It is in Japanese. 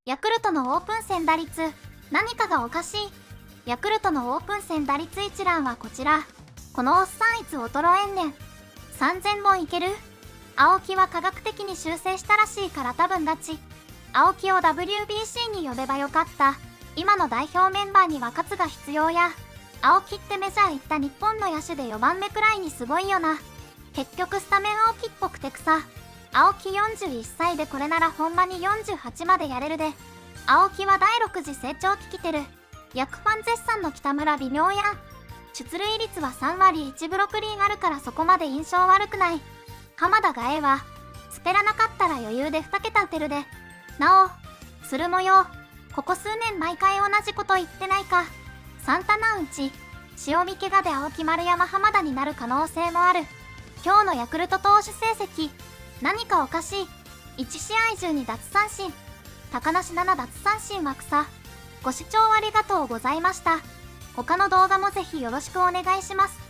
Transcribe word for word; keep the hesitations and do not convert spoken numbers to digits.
ヤクルトのオープン戦打率、何かがおかしい。ヤクルトのオープン戦打率一覧はこちら。このおっさんいつ衰えんねん。さんぜんぼんいける？青木は科学的に修正したらしいから多分勝ち。青木を ダブリュービーシー に呼べばよかった。今の代表メンバーには勝が必要や。青木ってメジャー行った日本の野手でよばんめくらいにすごいよな。結局スタメン青木っぽくて草。青木よんじゅういっさいでこれならほんまによんじゅうはちまでやれるで。青木はだいろく次成長期来てる。役ファン絶賛の北村微妙やん。出塁率はさんわりいちブロックリーあるからそこまで印象悪くない。浜田がええわ。ステラなかったら余裕でにけた打てるで。なお、する模様。ここ数年毎回同じこと言ってないか。サンタナウンチ、塩見怪我で青木丸山浜田になる可能性もある。今日のヤクルト投手成績、何かおかしい。いち試合じゅうに奪三振。高梨なな奪三振は草。ご視聴ありがとうございました。他の動画もぜひよろしくお願いします。